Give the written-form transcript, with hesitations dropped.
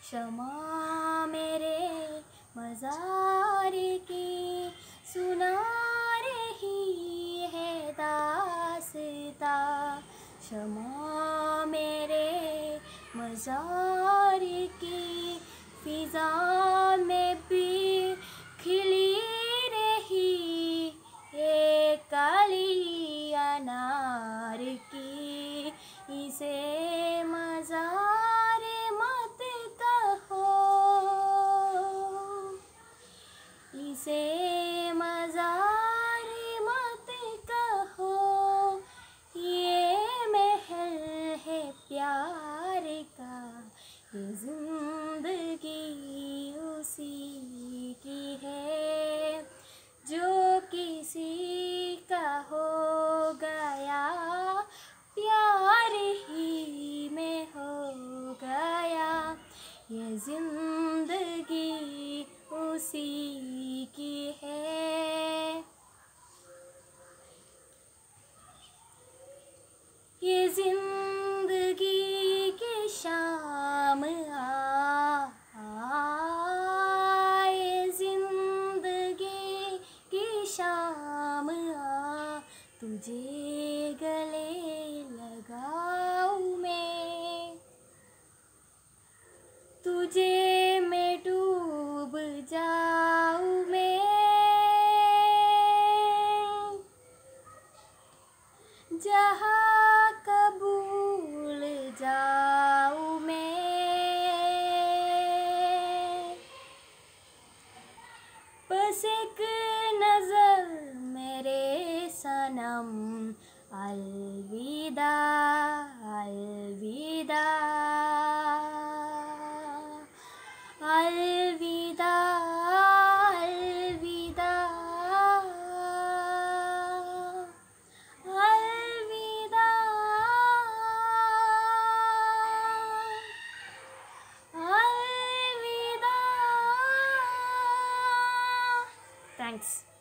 शमा मेरे मज़ार की सुना रही है दास्तां। शमा मेरे मज़ार की फिज़ा में भी खिली रही एक काली अनार की। इसे मज़ार मत कहो, इसे मज़ार मत कहो, ये महल है प्यार का। ये ज़िंदगी उसी की है जो किसी का हो गया, प्यार ही में हो गया। ये ज़िंदगी उसी की है। ये ज़िंदगी की शाम ये ज़िंदगी की शाम तुझे गले लगाऊं मैं, तुझे मैं डूब जाऊं मैं। जहाँ कबूल जाऊं मैं, बस एक नज़र मेरे सनम। अलविदा अलविदा अलविदा अलविदा अलविदा अलविदा। थैंक्स।